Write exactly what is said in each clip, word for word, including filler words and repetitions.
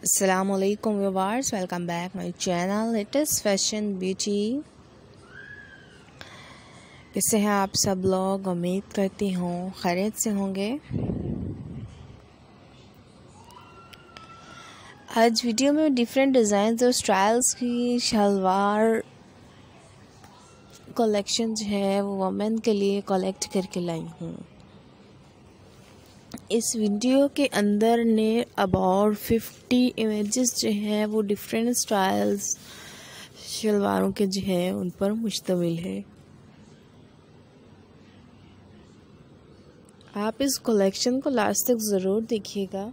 Assalamualaikum viewers, welcome back my channel latest fashion beauty। कैसे हैं आप सब लोग? उम्मीद करती हूँ खैरियत से होंगे। आज वीडियो में डिफरेंट डिज़ाइन और स्टाइल्स की शलवार कलेक्शन जो है वो वमेन के लिए कलेक्ट करके लाई हूँ। इस वीडियो के अंदर ने अबाउट फिफ्टी इमेजेस जो हैं वो डिफरेंट स्टाइल्स शलवारों के जो है उन पर मुश्तमिल है। आप इस कलेक्शन को लास्ट तक ज़रूर देखिएगा।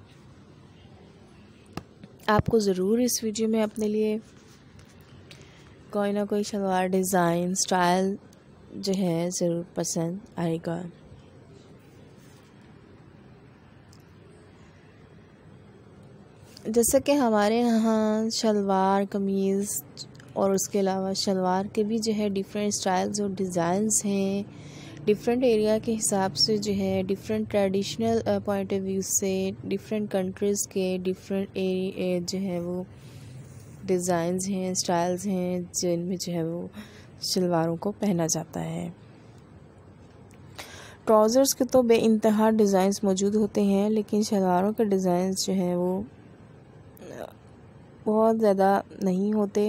आपको ज़रूर इस वीडियो में अपने लिए कोई ना कोई शलवार डिज़ाइन स्टाइल जो है ज़रूर पसंद आएगा। जैसे कि हमारे यहाँ शलवार कमीज़ और उसके अलावा शलवार के भी जो है डिफरेंट स्टाइल्स और डिज़ाइंस हैं। डिफरेंट एरिया के हिसाब से जो है different traditional point of view से डिफरेंट कंट्रीज़ के डिफरेंट एरिया जो है वो डिज़ाइंस हैं, स्टाइल्स हैं जिनमें जो है वो शलवारों को पहना जाता है। ट्राउज़र्स के तो बेइंतहा डिज़ाइंस मौजूद होते हैं, लेकिन शलवारों के डिज़ाइंस जो हैं वो बहुत ज़्यादा नहीं होते।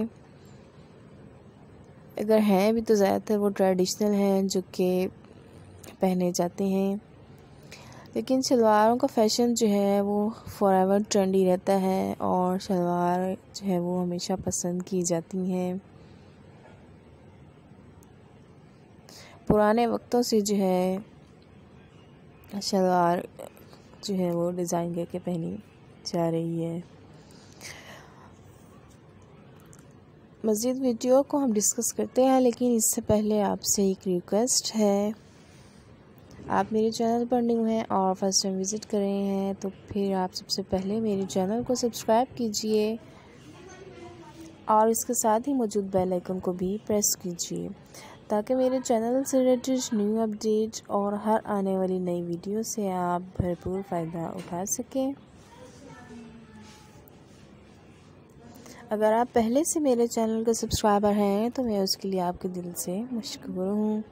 अगर हैं भी तो ज़्यादातर वो ट्रेडिशनल हैं जो कि पहने जाते हैं। लेकिन शलवारों का फैशन जो है वो फॉरएवर ट्रेंडी रहता है और शलवार जो है वो हमेशा पसंद की जाती हैं। पुराने वक्तों से जो है शलवार जो है वो डिज़ाइन करके पहनी जा रही है। मज़ीद वीडियो को हम डिस्कस करते हैं, लेकिन इससे पहले आपसे एक रिक्वेस्ट है। आप मेरे चैनल पर न्यू हैं और फर्स्ट टाइम विज़िट कर रहे हैं तो फिर आप सबसे पहले मेरे चैनल को सब्सक्राइब कीजिए और इसके साथ ही मौजूद बेल आइकन को भी प्रेस कीजिए ताकि मेरे चैनल से रिलेटेड न्यू अपडेट और हर आने वाली नई वीडियो से आप भरपूर फ़ायदा उठा सकें। अगर आप पहले से मेरे चैनल के सब्सक्राइबर हैं तो मैं उसके लिए आपके दिल से मशकूर हूँ।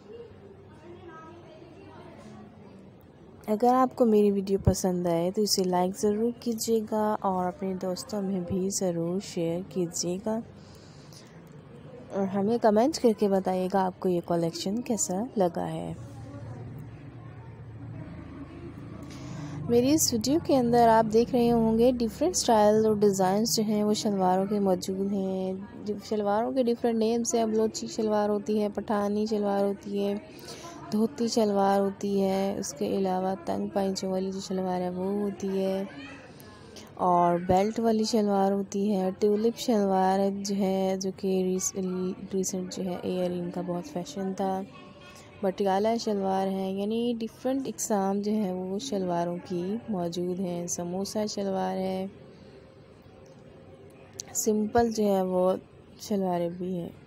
अगर आपको मेरी वीडियो पसंद आए तो इसे लाइक ज़रूर कीजिएगा और अपने दोस्तों में भी ज़रूर शेयर कीजिएगा और हमें कमेंट करके बताइएगा आपको ये कलेक्शन कैसा लगा है। मेरी इस वीडियो के अंदर आप देख रहे होंगे डिफरेंट स्टाइल और डिज़ाइंस जो हैं वो शलवारों के मौजूद हैं। शलवारों के डिफरेंट नेम्स हैं। बलोची शलवार होती है, पठानी शलवार होती है, धोती शलवार होती है, उसके अलावा तंग पाइंचों वाली जो शलवार है वो होती है और बेल्ट वाली शलवार होती है। ट्यूलिप शलवार जो है जो कि रिसेंट जो है एयर इनका बहुत फैशन था। पटियाला शलवार है, यानी डिफरेंट इकसाम जो है वो शलवारों की मौजूद हैं। समोसा शलवार है, सिंपल जो है वो शलवारें भी हैं।